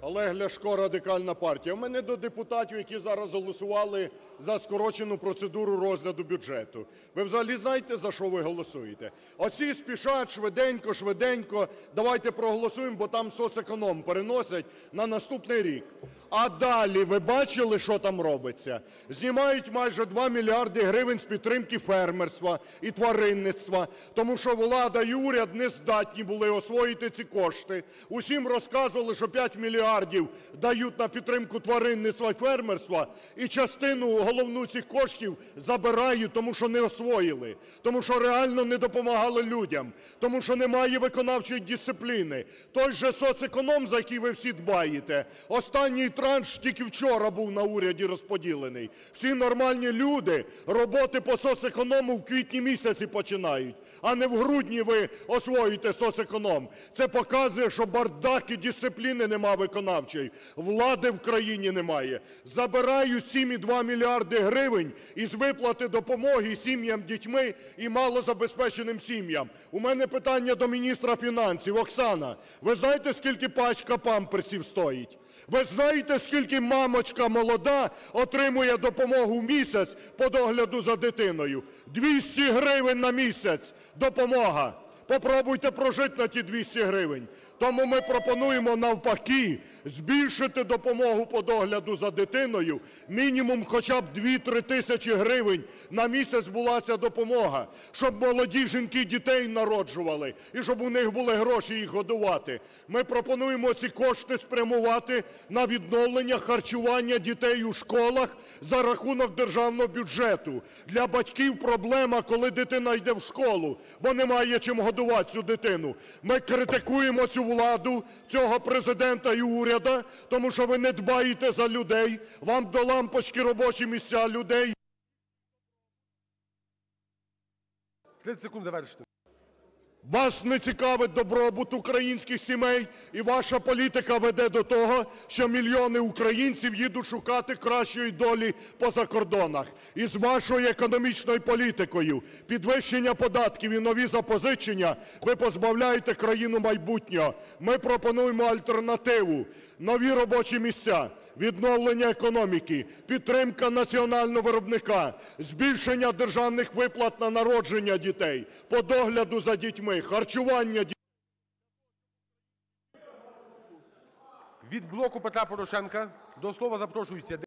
Олег Ляшко, Радикальна партія. У мене до депутатів, які зараз голосували за скорочену процедуру розгляду бюджету. Ви взагалі знаєте, за що ви голосуєте? Оці спішать швиденько, давайте проголосуємо, бо там соцеконом переносять на наступний рік. А далі ви бачили, що там робиться? Знімають майже 2 мільярди гривень з підтримки фермерства і тваринництва, тому що влада і уряд не здатні були освоїти ці кошти. Усім розказували, що 5 мільярдів дають на підтримку тваринництва і фермерства, і частину головну цих коштів забирають, тому що не освоїли, тому що реально не допомагали людям, тому що немає виконавчої дисципліни. Той же соцеконом, за який ви всі дбаєте, останній транш тільки вчора був на уряді розподілений. Всі нормальні люди роботи по соцеконому в квітні місяці починають, а не в грудні ви освоїте соцеконом. Це показує, що бардак і дисципліни нема виконавчої, влади в країні немає. Забирають 7,2 мільярди гривень із виплати допомоги сім'ям з дітьми і малозабезпеченим сім'ям. У мене питання до міністра фінансів. Оксана, ви знаєте, скільки пачка памперсів стоїть? Ви знаєте, скільки мамочка молода отримує допомогу в місяць по догляду за дитиною? 200 гривень на місяць допомога. Попробуйте прожити на ті 200 гривень. Тому ми пропонуємо навпаки збільшити допомогу по догляду за дитиною, мінімум хоча б 2-3 тисячі гривень на місяць була ця допомога, щоб молоді жінки дітей народжували і щоб у них були гроші їх годувати. Ми пропонуємо ці кошти спрямувати на відновлення харчування дітей у школах за рахунок державного бюджету. Для батьків проблема, коли дитина йде в школу, бо немає чим годувати цю дитину. Ми критикуємо цю владу, цього президента і уряду, тому що ви не дбаєте за людей, вам до лампочки робочі місця людей. 30 секунд завершити. Вас не цікавить добробут українських сімей, і ваша політика веде до того, що мільйони українців їдуть шукати кращої долі по закордонах. І з вашою економічною політикою, підвищення податків і нові запозичення, ви позбавляєте країну майбутнього. Ми пропонуємо альтернативу: нові робочі місця, відновлення економіки, підтримка національного виробника, збільшення державних виплат на народження дітей, по догляду за дітьми, харчування дітей. Від "Блоку Петра Порошенка" до слова запрошується